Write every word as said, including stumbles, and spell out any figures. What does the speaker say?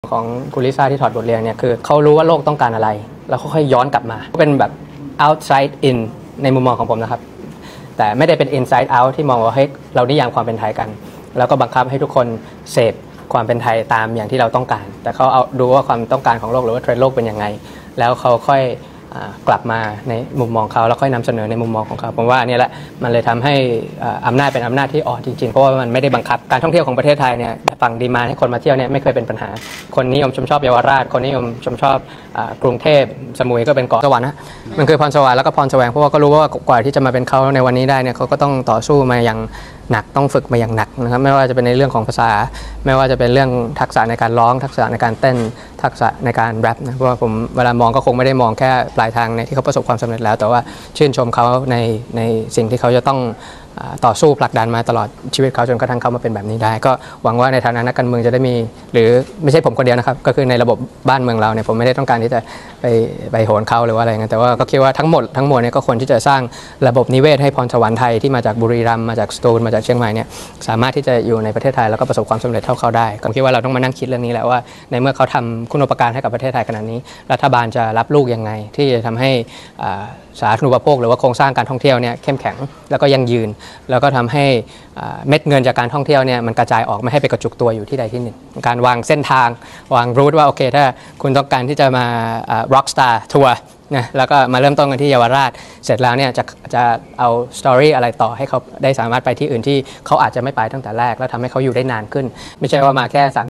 ของคุณลิซ่าที่ถอดบทเรียนเนี่ยคือเขารู้ว่าโลกต้องการอะไรแล้วเขาค่อยย้อนกลับมาเป็นแบบ outside in ในมุมมองของผมนะครับแต่ไม่ได้เป็น inside out ที่มองว่าเฮ้ยเรานิยามความเป็นไทยกันแล้วก็บังคับให้ทุกคนเสพความเป็นไทยตามอย่างที่เราต้องการแต่เขาเอาดูว่าความต้องการของโลกหรือว่าเทรนด์โลกเป็นยังไงแล้วเขาค่อยกลับมาในมุมมองเขาแล้วค่อยนำเสนอในมุมมองของเขาผมว่านี่แหละมันเลยทำให้อำนาจเป็นอำนาจที่อ่อนจริงๆเพราะว่ามันไม่ได้บังคับการท่องเที่ยวของประเทศไทยเนี่ยฝั่งดีมานด์ให้คนมาเที่ยวเนี่ยไม่เคยเป็นปัญหาคนนิยมชมชอบเยาวราชคนนิยมชมชอบกรุงเทพสมุยก็เป็นเกาะสวรรค์นะมันคือพรสวรรค์แล้วก็พรแสวงเพราะว่าก็รู้ว่ากว่าที่จะมาเป็นเขาในวันนี้ได้เนี่ยเขาก็ต้องต่อสู้มาอย่างหนักต้องฝึกมาอย่างหนักนะครับไม่ว่าจะเป็นในเรื่องของภาษาไม่ว่าจะเป็นเรื่องทักษะในการร้องทักษะในการเต้นทักษะในการแรปนะเพราะว่าผมเวลามองก็คงไม่ได้มองแค่ปลายทางในที่เขาประสบความสำเร็จแล้วแต่ว่าชื่นชมเขาในในสิ่งที่เขาจะต้องต่อสู้ผลักดันมาตลอดชีวิตเขาจนกระทั่งเขามาเป็นแบบนี้ได้ก็หวังว่าในฐานะนักการเมืองจะได้มีหรือไม่ใช่ผมคนเดียวนะครับก็คือในระบบบ้านเมืองเราเนี่ยผมไม่ได้ต้องการที่จะไปไปโหนเขาหรือว่าอะไรเงี้ยแต่ว่าก็คิดว่าทั้งหมดทั้งมวลเนี่ยก็ควรที่จะสร้างระบบนิเวศให้พรสวรรค์ไทยที่มาจากบุรีรัมย์มาจากสตูลมาจากเชียงใหม่เนี่ยสามารถที่จะอยู่ในประเทศไทยแล้วก็ประสบความสำเร็จเท่าเขาได้ผมคิดว่าเราต้องมานั่งคิดเรื่องนี้แหละว่าในเมื่อเขาทำคุณูปการให้กับประเทศไทยขนาดนี้รัฐบาลจะรับลูกยังไงที่จะทำให้สาธารณูปโภคหรือว่าโครงสร้างการท่องเที่ยวเนี่ยเข้มแข็งแล้วก็ยั่งยืนแล้วก็ทำให้เม็ดเงินจากการท่องเที่ยวเนี่ยมันกระจายออกไม่ให้ไปกระจุกตัวอยู่ที่ใดที่หนึ่งการวางเส้นทางวางรูทว่าโอเคถ้าคุณต้องการที่จะมา rock star ทัวร์นะแล้วก็มาเริ่มต้นกันที่เยาวราชเสร็จแล้วเนี่ยจะจะเอาสตอรี่อะไรต่อให้เขาได้สามารถไปที่อื่นที่เขาอาจจะไม่ไปตั้งแต่แรกแล้วทำให้เขาอยู่ได้นานขึ้นไม่ใช่ว่ามาแค่